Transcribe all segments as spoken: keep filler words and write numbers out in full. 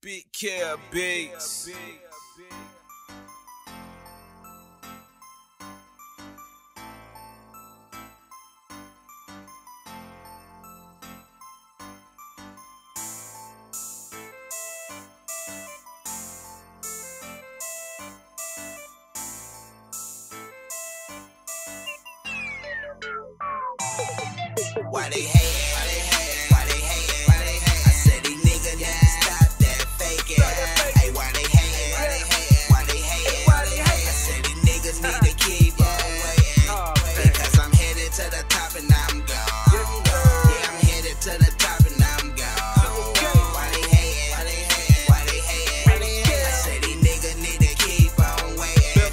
Big Care Beats. Why they hate? Why they hate? Why they hate? Why they hate? I said these niggas need to stop that faking. Hey, why they hate? Why they hate? Why they hate? Why they hate? I said these niggas need to keep on waiting, because I'm headed to the top and I'm gone. Yeah, I'm headed to the top and I'm gone. Why they hate? Why they hate? Why they hate? Why they hate? I said these niggas need to keep on waiting.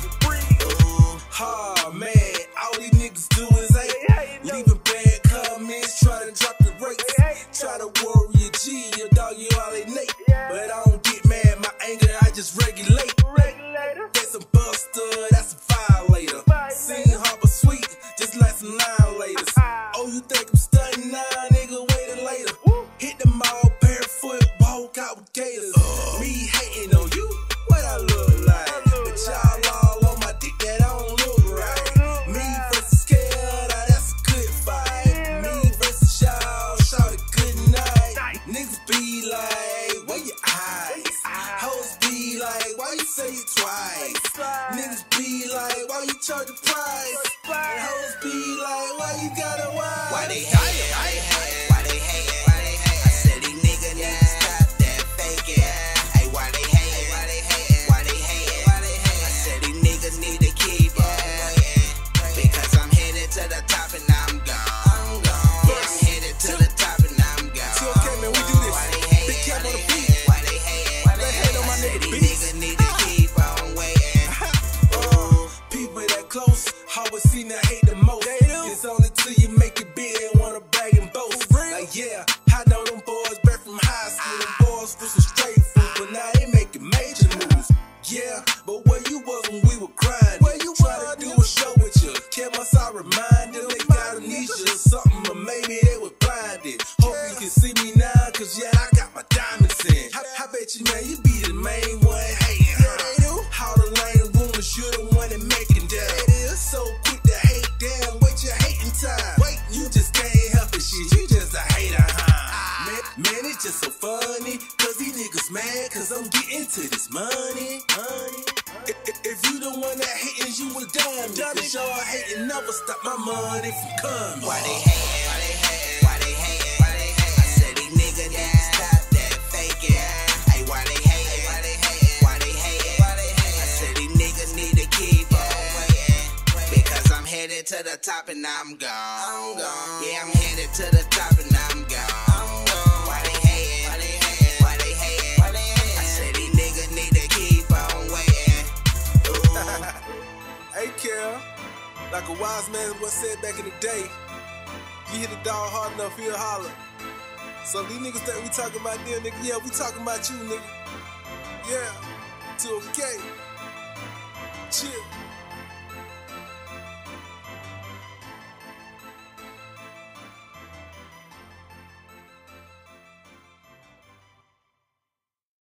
Ooh, Oh man, all these niggas do is hate. Leaving bad comments, try to drop the rates. Try to worry your G, your dog, you all they Nate. But I don't get mad, my anger, I just regulate. That's a buster, that's a violator. Seen Harbor Sweet, just like some annihilators. Oh, you think I'm stunting? Nah, nigga, wait a later. Hit them all barefoot, walk out with gators. Me hating on you, what I look like? But y'all all on my dick, that I don't look right. Me versus K L, now that's a good fight. Me versus y'all, shout it good night. Niggas be like, where your eyes? Hoes be like, why you say it twice? Niggas be like, why you charge the price? And hoes be like, why you gotta why? why they hate? Why they hate? Why they hate? Why they hate? I said these niggas need to stop that faking. Hey, why they hate? Why they hate? Why they hate? Why they hate? I said these niggas need to keep on waiting, because I'm headed to the top and I'm gone. Yeah, I'm headed to the top and I'm gone. It's okay, man, we do this. Why they hate? Big Cap on the Why they beat. hate? Why they hate? Why they hate? on my I said nigga these beats. niggas need to keep on waiting. Uh, people that close always seem to hate the most. It's only till you make it big and wanna brag and boast. Like yeah, I know them boys back from high school. Them boys with some straight food, but now they making major moves. Yeah, but where you was when we were grinding? Where you try to do a show with you? Kept my side reminder they got amnesia or something, or maybe they was blinded. Hope you can see me now, cause yeah, I got my diamonds in. I, I bet you, man, you be the main one hating. Yeah, they do. How the lame rumors, you're the one that making that. So quick to hate, damn, wait your hating time. Wait, you just can't help it, shit, you just a hater, huh? Man, man, it's just so funny, cause these niggas mad, cause I'm getting to this money, money. If, if, if you the one that hating, you would damn me, cause y'all hating never stop my money from coming. Why they hate? Why they hate? Why they hate? Why they hate? I said these niggas need to stop that faking. Hey, why they hate? Why they hate? Why they hate? Why they hate? I said these niggas need to keep on waiting, because I'm headed to the top and I'm gone. Yeah, I'm headed to the top and I'm gone. Why they hate? Why they hate? Why they hate? Why they hate? I said these niggas need to keep on waiting. Ooh. Hey, Carol, like a wise man once said back in the day, you hit a dog hard enough, he'll holler. So these niggas think we talking about them, nigga. Yeah, we talking about you, nigga. Yeah, two K. Chill.